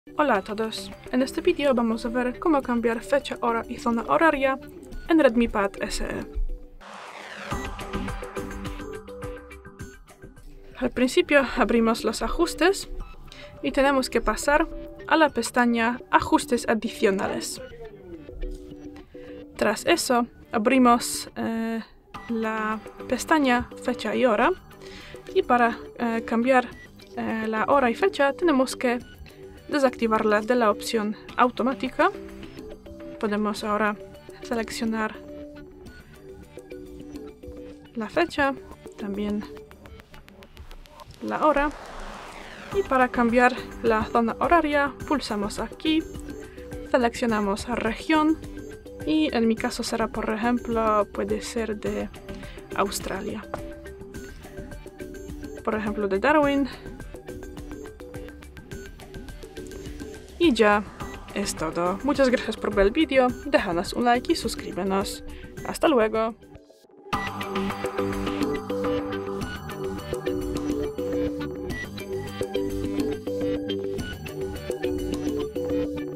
Hola a todos, en este vídeo vamos a ver cómo cambiar fecha, hora y zona horaria en Redmi Pad SE. Al principio abrimos los ajustes y tenemos que pasar a la pestaña Ajustes adicionales. Tras eso abrimos la pestaña Fecha y hora y para cambiar la hora y fecha tenemos que desactivarla de la opción automática. Podemos ahora seleccionar la fecha, también la hora, y para cambiar la zona horaria pulsamos aquí, seleccionamos región y en mi caso será, por ejemplo, puede ser de Australia, por ejemplo de Darwin. Y ya es todo. Muchas gracias por ver el vídeo, déjanos un like y suscríbenos. Hasta luego.